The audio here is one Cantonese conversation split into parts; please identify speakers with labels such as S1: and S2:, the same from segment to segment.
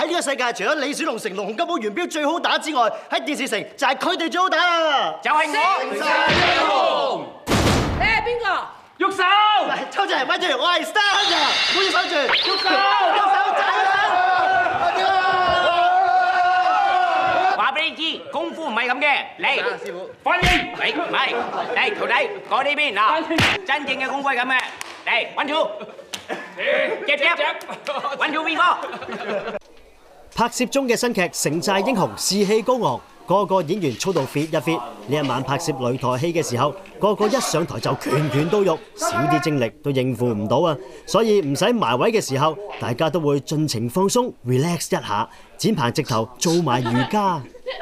S1: 呢個世界，除咗李小龍、成龍、洪金寶、元彪最好打之外，喺電視城就係佢哋最好打啦！
S2: 就係我，盛世英雄。
S3: 你係邊個？
S2: 喐手！
S1: 抽仔，咪住，我係 Star Hunter，唔好要守住，喐手，喐手仔啦！
S2: 話俾你知，功夫唔係咁嘅，嚟，師傅，反應，嚟，唔係，嚟，徒弟，過呢邊嗱，真正嘅功夫係咁嘅，嚟，1 2，夾，1 2 V 4。
S1: 拍攝中嘅新劇《城寨英雄》士氣高昂，個個演員操到 fit 一 fit。呢一晚拍攝擂台戲嘅時候，個個一上台就拳拳到肉，少啲精力都應付唔到啊！所以唔使埋位嘅時候，大家都會盡情放鬆 relax 一下。展鵬直頭做埋瑜伽。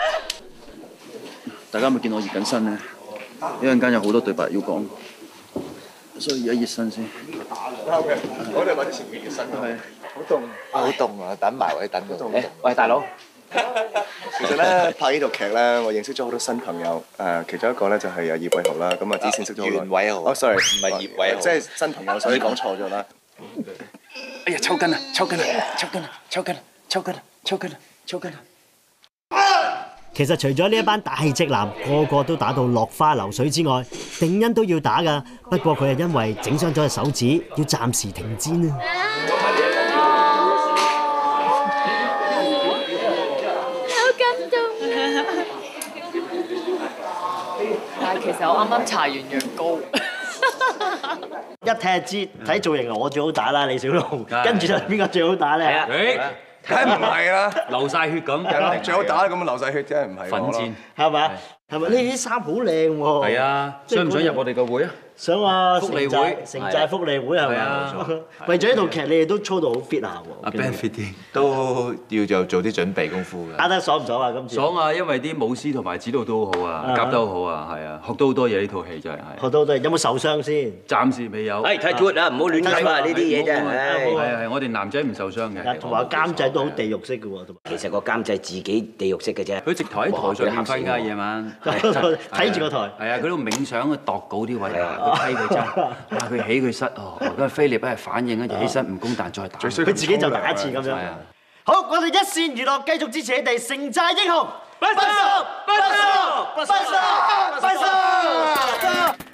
S4: 大家咪見我熱緊身咧，一陣間有好多對白要講，所以而家熱身先。
S5: 我哋揾前面熱身。係。好凍啊！等埋位等到。
S4: 喂，大佬。
S5: 其實咧拍呢套劇咧，我認識咗好多新朋友。其中一個咧就係葉偉豪啦。咁啊之前識咗好耐。
S6: 袁偉豪。
S5: 哦，sorry，
S6: 唔係葉偉豪。
S5: 即係新朋友，所以講錯咗啦。
S4: 哎呀，抽筋啊！抽筋啊！抽筋啊！抽筋啊！抽筋啊！抽筋啊！抽筋啊！
S1: 其實除咗呢一班大隻男個個都打到落花流水之外，定欣都要打㗎。不過佢係因為整傷咗隻手指，要暫時停戰啊。
S3: 但係其實我啱啱搽完藥膏，
S1: 一睇就知，睇造型我最好打啦，李小龍。跟住就邊個最好打咧？
S5: 梗係唔係啦，
S6: 流晒血咁。
S5: 係咯，最好打咁流晒血，真係唔係我咯。
S1: 係嘛？係咪？呢啲衫好靚喎。
S6: 係啊，想唔想入我哋個會啊？
S1: 想啊！
S6: 福利會，
S1: 城寨福利會係咪啊？為咗呢套劇，你哋都操到好 fit 下喎。
S6: 阿 Ben fit 啲，都要做啲準備功夫嘅。
S1: 打得爽唔爽啊？今次
S6: 爽啊！因為啲舞獅同埋指導都好好啊，夾得好好啊，係啊，學到好多嘢呢套戲真係。
S1: 學到好多嘢，有冇受傷先？
S6: 暫時未有。
S7: 睇 good 啊，唔好亂睇啊！呢啲嘢真係。
S6: 係我哋男仔唔受傷嘅。
S1: 同埋監製都好地獄式嘅喎。
S7: 其實個監製自己地獄式嘅啫。
S6: 佢直頭喺台上瞓㗎夜晚。
S1: 睇住個台。
S6: 係啊，佢都冥想去度稿啲位啊，佢批佢真。哇！佢起佢失哦，咁菲力一係反應咧就起身唔攻彈再打，
S1: 佢自己就打一次咁樣。好，我哋一線娛樂繼續支持你哋城寨英雄，不收，不收，不收，不收。